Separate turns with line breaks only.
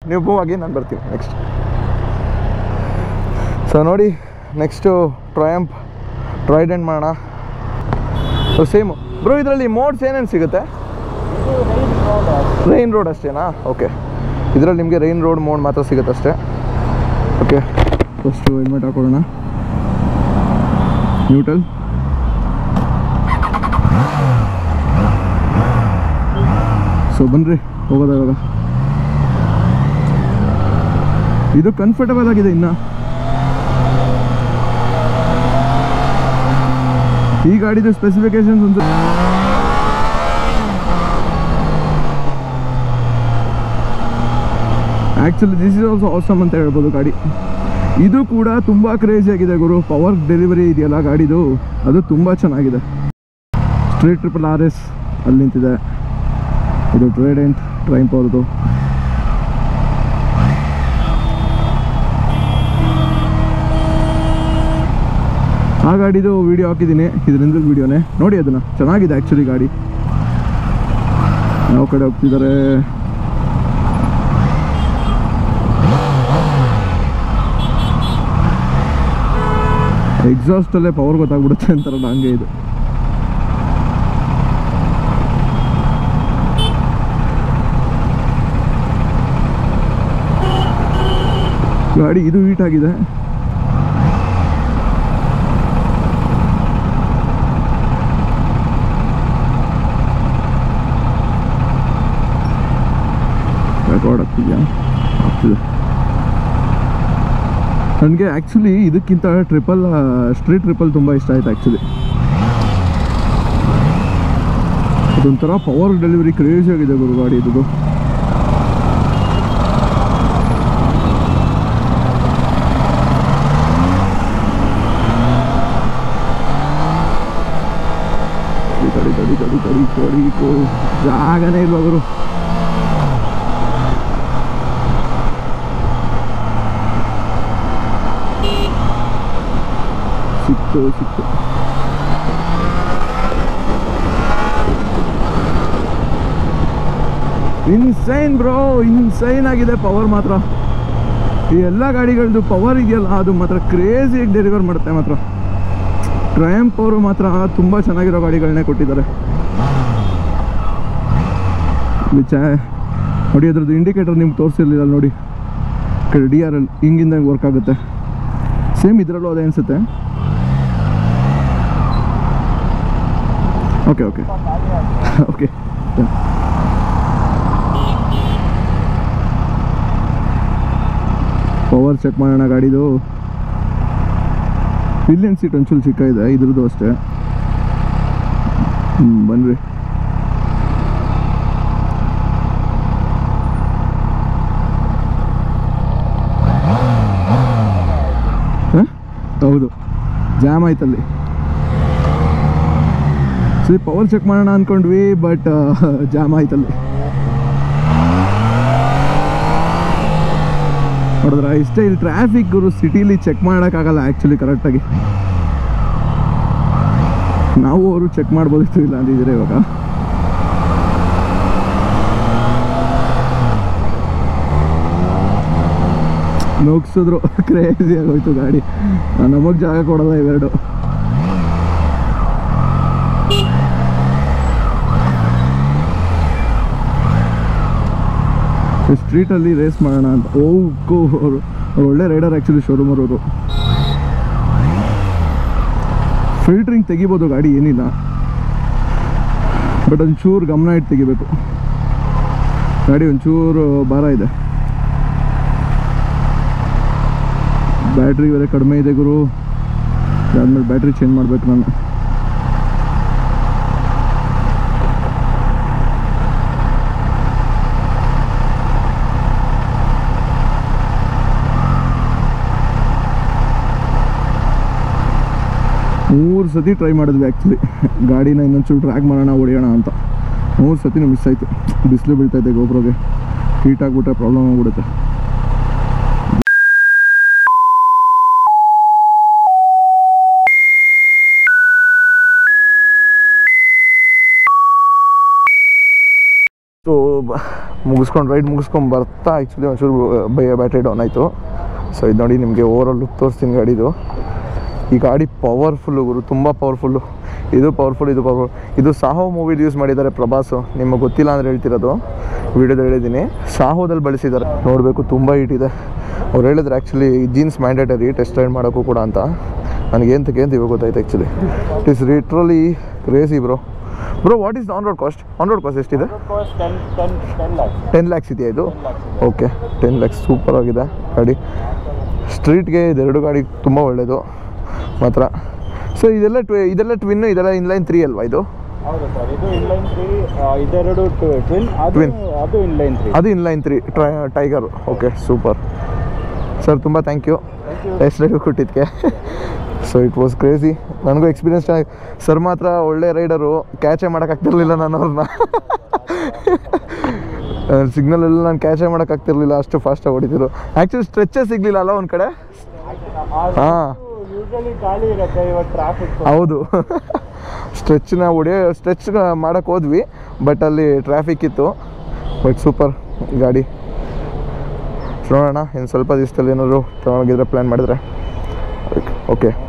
ನೀವು ಮೂವ್ ಆಗಿ ನಾನು ಬರ್ತೀನಿ ನೆಕ್ಸ್ಟ್. ಸೊ ನೋಡಿ ನೆಕ್ಸ್ಟು ಟ್ರಯಂಪ್ ಟ್ರೈಡೆಂಟ್ ಮಾಡೋಣ. ಸೇಮು ಬ್ರೋ, ಇದರಲ್ಲಿ ಮೋಡ್ಸ್ ಏನೇನು ಸಿಗುತ್ತೆ? ರೈನ್ ರೋಡ್ ಅಷ್ಟೇನಾ? ಓಕೆ, ಇದರಲ್ಲಿ ನಿಮಗೆ ರೈನ್ ರೋಡ್ ಮೋಡ್ ಮಾತ್ರ ಸಿಗುತ್ತೆ ಅಷ್ಟೇ. ಓಕೆ, ಫಸ್ಟು ಹೆಲ್ಮೆಟ್ ಹಾಕೊಳ್ಳೋಣ. ನ್ಯೂಟ್ರಲ್. ಸೊ ಬನ್ನಿರಿ ಹೋಗೋದ ಇವಾಗ. ಇದು ಕಂಫರ್ಟಬಲ್ ಆಗಿದೆ. ಇನ್ನು ಈ ಗಾಡಿದು ಸ್ಪೆಸಿಫಿಕೇಶನ್ಸ್ ಅಂತ actually this is also awesome ಅಂತ ಹೇಳ್ಬೋದು. ಗಾಡಿ ಇದು ಕೂಡ ತುಂಬ ಕ್ರೇಜಿ ಆಗಿದೆ ಗುರು. ಪವರ್ ಡೆಲಿವರಿ ಇದೆಯಲ್ಲ ಗಾಡಿದು, ಅದು ತುಂಬ ಚೆನ್ನಾಗಿದೆ. ಸ್ಟ್ರೀಟ್ RS ಅಲ್ಲಿ ನಿಂತಿದೆ. ಇದು ಟ್ರೈಡೆಂಟ್ ಟ್ರಯಂಪ್ ಅವ್ರದ್ದು. ಆ ಗಾಡಿದು ವಿಡಿಯೋ ಹಾಕಿದ್ದೀನಿ, ಇದರಿಂದ ವಿಡಿಯೋನೇ ನೋಡಿ. ಅದನ್ನು ಚೆನ್ನಾಗಿದೆ ಆ್ಯಕ್ಚುಲಿ ಗಾಡಿ. ಯಾವ ಕಡೆ ಹೋಗ್ತಿದ್ದಾರೆ? ಎಕ್ಸಾಸ್ಟಲ್ಲೇ ಪವರ್ ಗೊತ್ತಾಗ್ಬಿಡುತ್ತೆ ಅಂತಾರಲ್ಲ, ಹಂಗೆ ಇದು. ಗಾಡಿ ಇದು ಹೀಟ್ ಆಗಿದೆ. ರೆಕಾರ್ಡ್ ಆಗ್ತಿದೆಯಾ? ಆಗ್ತಿದೆ. ನನಗೆ ಆ್ಯಕ್ಚುಲಿ ಇದಕ್ಕಿಂತ ಸ್ಟ್ರೀಟ್ ಟ್ರಿಪಲ್ ತುಂಬ ಇಷ್ಟ ಆಯ್ತು ಆ್ಯಕ್ಚುಲಿ. ಅದೊಂಥರ ಪವರ್ ಡೆಲಿವರಿ ಕ್ರೇಜಿ ಆಗಿದೆ ಗುರು ಗಾಡಿ ಇದು. ಜಾಗನೇ ಇಲ್ವಾ ಗುರು. ಸಿಕ್ತು ಇನ್ಸೈನ್ ಬ್ರೋ, ಇನ್ಸೈನ್ ಆಗಿದೆ ಪವರ್ ಮಾತ್ರ. ಈ ಎಲ್ಲ ಗಾಡಿಗಳದ್ದು ಪವರ್ ಇದೆಯಲ್ಲ, ಅದು ಮಾತ್ರ ಕ್ರೇಜಿಯಾಗಿ ಡೆಲಿವರ್ ಮಾಡುತ್ತೆ ಮಾತ್ರ. ಟ್ರಯಂಪ್ ಅವರು ಮಾತ್ರ ತುಂಬ ಚೆನ್ನಾಗಿರೋ ಗಾಡಿಗಳನ್ನೇ ಕೊಟ್ಟಿದ್ದಾರೆ. ನೋಡಿ ಅದ್ರದ್ದು ಇಂಡಿಕೇಟರ್ ನಿಮ್ಗೆ ತೋರಿಸಿರ್ಲಿಲ್ಲ ನೋಡಿ. DRL ಹಿಂಗಿಂದ ವರ್ಕ್ ಆಗುತ್ತೆ. ಸೇಮ್ ಇದರಲ್ಲೂ ಅದೇ ಅನಿಸುತ್ತೆ. Okay okay okay. Power check ಮಾಡೋಣ ಗಾಡಿದು. ಪಿಲಿಯನ್ ಸೀಟ್ ಒಂಚೂರು ಚಿಕ್ಕ ಇದೆ, ಇದ್ರದ್ದು ಅಷ್ಟೇ. ಬನ್ನಿರಿ. ಹೌದು, ಜಾಮ್ ಆಯ್ತಲ್ಲಿ. ಸರಿ, ಪವರ್ ಚೆಕ್ ಮಾಡೋಣ ಅಂದ್ಕೊಂಡ್ವಿ, ಬಟ್ ಜಾಮ್ ಆಯ್ತಲ್ಲಿ. ನೋಡಿದ್ರ ಇಷ್ಟೇ. ಇಲ್ಲಿ ಟ್ರಾಫಿಕ್ ಗುರು, ಸಿಟಿಲಿ ಚೆಕ್ ಮಾಡೋಕ್ಕಾಗಲ್ಲ ಆ್ಯಕ್ಚುಲಿ ಕರೆಕ್ಟಾಗಿ. ನಾವು ಅವರು ಚೆಕ್ ಮಾಡ್ಬೋದಿತ್ತು, ಇಲ್ಲ ಅಂದಿದ್ದೀರಾ ಇವಾಗ. ನುಗ್ಸಿದ್ರು, ಕ್ರೇಜಿ ಆಗೋಯ್ತು ಗಾಡಿ. ನಮಗೆ ಜಾಗ ಕೊಡೋಲ್ಲ ಇವೆರಡು. ಸ್ಟ್ರೀಟಲ್ಲಿ ರೇಸ್ ಮಾಡೋಣ ಅಂತ. ಅವರು ಒಳ್ಳೆ ರೈಡರ್ ಆ್ಯಕ್ಚುಲಿ, ಶೋರೂಮ್ ಅವರು. ಫಿಲ್ಟ್ರಿಂಗ್ ತೆಗಿಬೋದು ಗಾಡಿ, ಏನಿಲ್ಲ, ಬಟ್ ಒಂಚೂರು ಗಮನ ಇಟ್ಟು ತೆಗಿಬೇಕು. ಗಾಡಿ ಒಂಚೂರು ಭಾರ ಇದೆ. ಬ್ಯಾಟ್ರಿ ಬೇರೆ ಕಡಿಮೆ ಇದೆ ಗುರು. ಅದಾದ್ಮೇಲೆ ಬ್ಯಾಟ್ರಿ ಚೇಂಜ್ ಮಾಡ್ಬೇಕು ನಾನು. ಮೂರು ಸತಿ ಟ್ರೈ ಮಾಡಿದ್ವಿ ಆ್ಯಕ್ಚುಲಿ, ಗಾಡಿನ ಇನ್ನೊಂಚೂರು ಟ್ರ್ಯಾಕ್ ಮಾಡೋಣ, ಹೊಡೆಯೋಣ ಅಂತ. 3 ಸತಿನೂ ಮಿಸ್ ಆಯಿತು. ಬಿಸಿಲು ಬೀಳ್ತಾಯಿದೆ ಗೋಪ್ರೋಗೆ, ಹೀಟ್ ಆಗಿಬಿಟ್ರೆ ಪ್ರಾಬ್ಲಮ್ ಆಗಿಬಿಡುತ್ತೆ. ಸೊ ಮುಗಿಸ್ಕೊಂಡು ರೈಡ್ ಮುಗಿಸ್ಕೊಂಡು ಬರ್ತಾ ಆ್ಯಕ್ಚುಲಿ ಒಂಚೂರು ಬ್ಯಾಟ್ರಿ ಡೌನ್ ಆಯಿತು. ಸೊ ಇದು ನೋಡಿ ನಿಮಗೆ ಓವರಾಲ್ ಲುಕ್ ತೋರಿಸ್ತೀನಿ ಗಾಡಿದು. ಈ ಗಾಡಿ ಪವರ್ಫುಲ್ಲು ಗುರು, ತುಂಬ ಪವರ್ಫುಲ್ಲು. ಇದು ಪವರ್ಫುಲ್, ಇದು ಪವರ್ಫುಲ್. ಇದು ಸಾಹೋ ಮೂವಿಲಿ ಯೂಸ್ ಮಾಡಿದ್ದಾರೆ ಪ್ರಭಾಸು. ನಿಮಗೆ ಗೊತ್ತಿಲ್ಲ ಅಂದರೆ ಹೇಳ್ತಿರೋದು, ವೀಡಿಯೋದಲ್ಲಿ ಹೇಳಿದ್ದೀನಿ. ಸಾಹೋದಲ್ಲಿ ಬಳಸಿದ್ದಾರೆ, ನೋಡಬೇಕು. ತುಂಬ ಹೀಟ್ ಇದೆ. ಅವ್ರು ಹೇಳಿದ್ರೆ actually jeans mandatory test ride ಮಾಡೋಕ್ಕೂ ಕೂಡ ಅಂತ. ನನಗೇಂತಕ್ಕೆ ಅಂತ ಇವಾಗ ಗೊತ್ತಾಯ್ತು actually. It is literally crazy bro. What is on road cost? On road cost ಎಷ್ಟಿದೆ? 10 lakhs ಇದೆಯಾ ಇದು? Okay, 10 lakhs. ಸೂಪರ್ ಆಗಿದೆ ಗಾಡಿ. ಸ್ಟ್ರೀಟ್ಗೆ ಇದೆರಡು ಗಾಡಿ ತುಂಬ ಒಳ್ಳೆಯದು ಮಾತ್ರ. ಸೊ ಇದೆಲ್ಲ ಟ್ವಿನ್ನು, ಇದೆಲ್ಲ ಇನ್ಲೈನ್ 3 ಅಲ್ವಾ ಇದು?
ಹೌದು ಸರ್, ಇದು ಇನ್ಲೈನ್ 3, ಇದೆರಡು ಟ್ವಿನ್, ಅದು inline 3 tiger. Okay, super sir, ತುಂಬ ಥ್ಯಾಂಕ್ ಯು ಟೆಸ್ಟ್ ರೈಡ್ ಕೊಟ್ಟಿದ್ದಕ್ಕೆ. So it was crazy. ನನಗೂ ಎಕ್ಸ್ಪೀರಿಯನ್ಸ್ ಚೆನ್ನಾಗಿ. ಸರ್ ಮಾತ್ರ ಒಳ್ಳೆ ರೈಡರು, ಕ್ಯಾಚೇ ಮಾಡೋಕ್ಕಾಗ್ತಿರ್ಲಿಲ್ಲ ನಾನು ಅವ್ರನ್ನ. ಸಿಗ್ನಲೆಲ್ಲ ನಾನು ಕ್ಯಾಚೇ ಮಾಡೋಕ್ಕಾಗ್ತಿರ್ಲಿಲ್ಲ, ಅಷ್ಟು ಫಾಸ್ಟಾಗಿ ಹೊಡಿತಿದ್ರು. ಆ್ಯಕ್ಚುಲಿ ಸ್ಟ್ರೆಚ್ಚೇ ಸಿಗಲಿಲ್ಲ ಅಲ್ಲ ಒಂದು ಕಡೆ. ಹಾಂ, ಹೌದು. ಸ್ಟ್ರೆಚ್ ಮಾಡೋಕ್ಕೆ ಹೋದ್ವಿ, ಬಟ್ ಅಲ್ಲಿ ಟ್ರಾಫಿಕ್ ಇತ್ತು. ಬಟ್ ಸೂಪರ್ ಗಾಡಿ. ನೋಡೋಣ ಇನ್ನು ಸ್ವಲ್ಪ ದಿವಸದಲ್ಲಿ ಏನಾದರೂ ತೊಗೊಂಡೋಗಿದ್ರೆ ಪ್ಲ್ಯಾನ್ ಮಾಡಿದ್ರೆ. ಓಕೆ.